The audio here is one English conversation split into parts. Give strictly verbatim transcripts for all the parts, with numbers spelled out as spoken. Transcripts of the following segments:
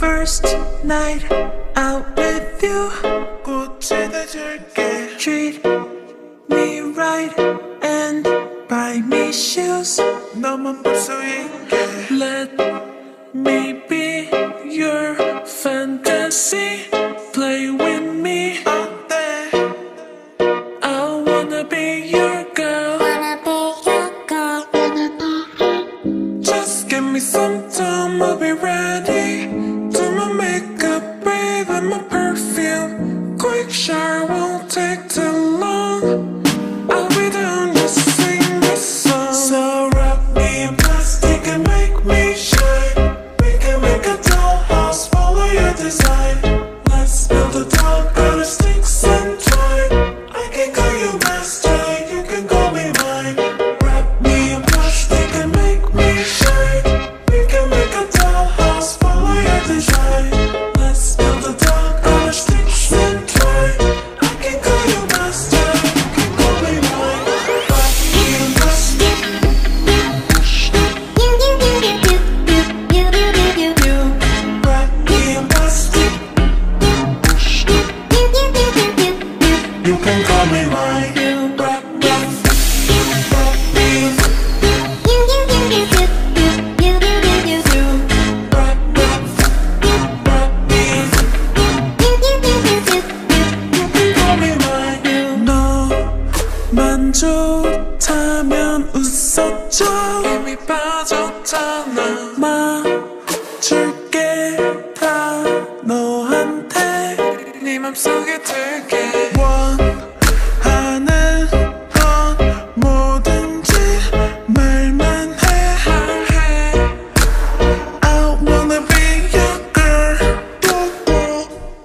first night out with you. 꽃을 줄게. Treat me right and buy me shoes. 너만 볼 수 있게. Let me be your fantasy. Play with me. 어때? I wanna be your girl. Wanna be your girl. Just give me some time, I'll be ready. Do my makeup, breathe in my perfume. Quick shower won't take too long. I'll be done, just sing this song. So wrap me in plastic and make me shine. We can make a dollhouse, follow your design. Let's build a doll out of sticks and twine. I can call you master, you can call me mine. Wrap me in plastic and make me shine. We can make a dollhouse, follow your design. Let's build a doll out of sticks and twine. I can call you master, you can call me mine. Wrap me in plastic. You, you, you, you, you, you, you, you, you, you. Wrap me in plastic. You, you, you, you, you, you. You can call me mine. Wrap, wrap, wrap me in. You, you, you, you, you, you, you, you, you, you. Wrap, wrap, wrap me in. You, you, you, you, you, you. You can call me mine. 너만 좋다면 웃어줘. 이미 빠졌잖아. 맞출게 다 너한테. 네 맘속에 들게. 원하는 건 뭐든지 말만 해. I wanna be your girl.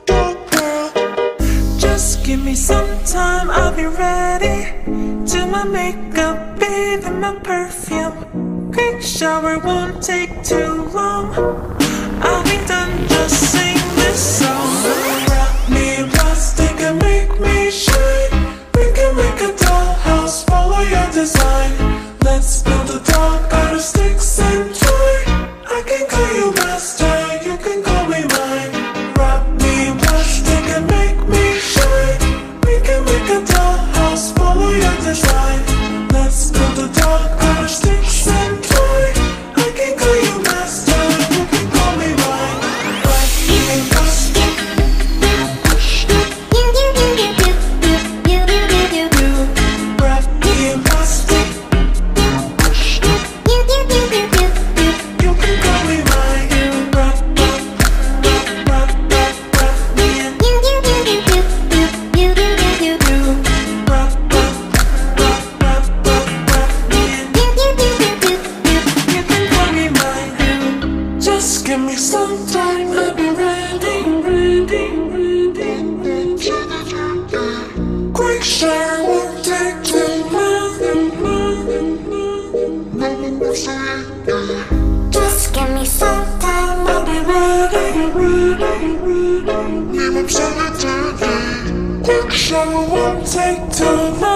Just give me some time, I'll be ready. Do my makeup, bathe in my perfume. Quick shower won't take too long. I'll be done, just sing this song. Wrap me in plastic and make me shine. We can make a dollhouse, follow your design. Let's build a doll out of sticks and twine. I can call you master, you can call me mine. Wrap me in plastic and make me shine. We can make a dollhouse, follow your design. Let's build a doll out of sticks and twine. I can call you master, you can call me mine. Wrap me in plastic. You, you, you, you, you, you, you, you, you, you. Wrap me in plastic. You, you, you, you, you, you. You can call me mine. Wrap, wrap, wrap, wrap, wrap, wrap me in. You, you, you, you, you, you, you, you, you, you. Wrap, wrap, wrap, wrap, wrap, wrap me in. You, you, you, you, you, you. You can call me mine. Just give me some time, I'll be ready, ready, ready, ready. Quick shower won't take too long. Just give me some time, I'll be ready, ready, ready. Quick shower won't take too long.